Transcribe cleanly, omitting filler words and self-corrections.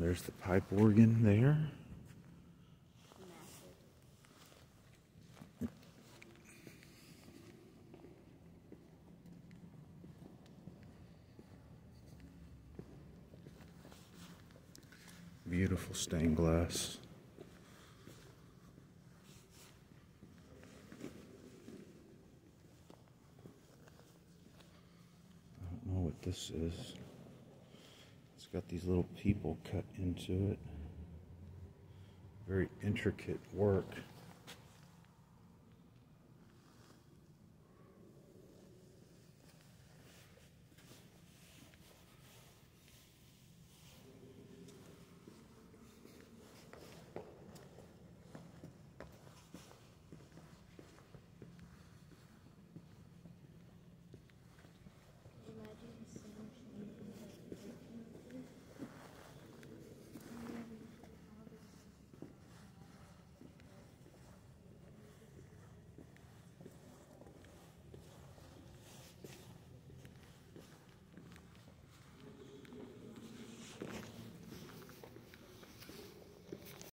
there's the pipe organ there. Beautiful stained glass. I don't know what this is. It's got these little people cut into it. Very intricate work.